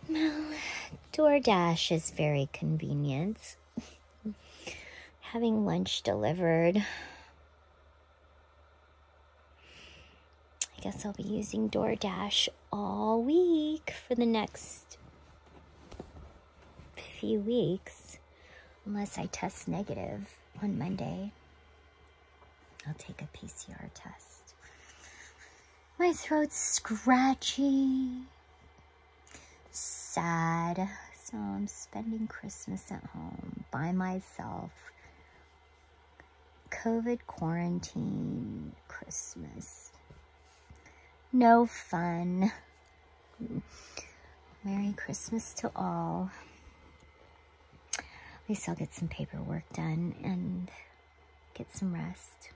Well, DoorDash is very convenient. Having lunch delivered. I guess I'll be using DoorDash all week for the next few weeks. Unless I test negative on Monday. I'll take a PCR test. My throat's scratchy. Sad. So I'm spending Christmas at home by myself. COVID quarantine Christmas. No fun. Merry Christmas to all. At least I'll get some paperwork done and get some rest.